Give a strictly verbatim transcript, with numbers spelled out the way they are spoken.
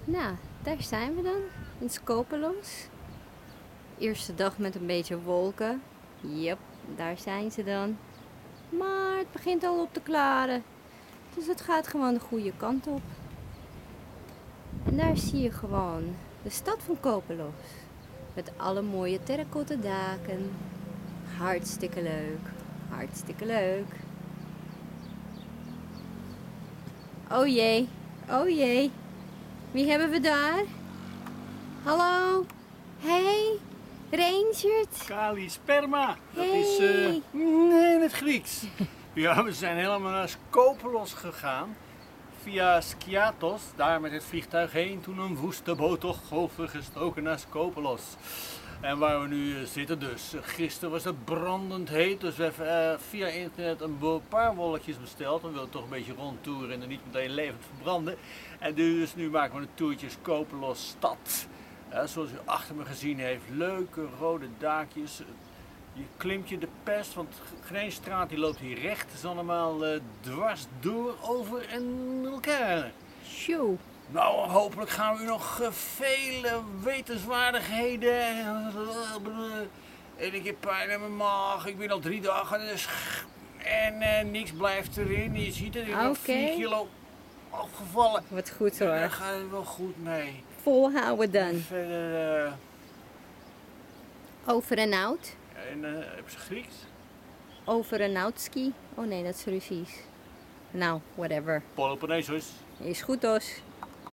Nou, daar zijn we dan, in Skopelos. Eerste dag met een beetje wolken. Yep, daar zijn ze dan. Maar het begint al op te klaren. Dus het gaat gewoon de goede kant op. En daar zie je gewoon de stad van Skopelos. Met alle mooie terracotta daken. Hartstikke leuk. Hartstikke leuk. Oh jee, oh jee. Wie hebben we daar? Hallo? Hey, Rangert. Kalisperma. Dat Hey. is uh, nee, in het Grieks. Ja, we zijn helemaal naar Skopelos gegaan. Via Skiathos, daar met het vliegtuig heen. Toen een woeste boot overgestoken naar Skopelos. En waar we nu zitten dus. Gisteren was het brandend heet, dus we hebben uh, via internet een paar wolletjes besteld. We wilden toch een beetje rondtoeren en niet meteen levend verbranden. En dus nu maken we een toertje Skopelos stad. Uh, zoals u achter me gezien heeft, leuke rode daakjes. Je klimt je de pest, want geen straat die loopt hier recht. Het is allemaal uh, dwars door, over en elkaar. Show. Nou, hopelijk gaan we u nog uh, vele wetenswaardigheden en ik heb pijn in mijn maag. Ik ben al drie dagen dus en uh, niks blijft erin. Je ziet het, ik ben Oké. vier kilo afgevallen. Wat goed Daar hoor. gaat het wel goed mee. Volhouden dan. Verder, uh, Over en out. en uh, heb je Grieks? Over en outski. Oh nee, dat is Russisch. Nou, whatever. Peloponnesos. Is goed, Os.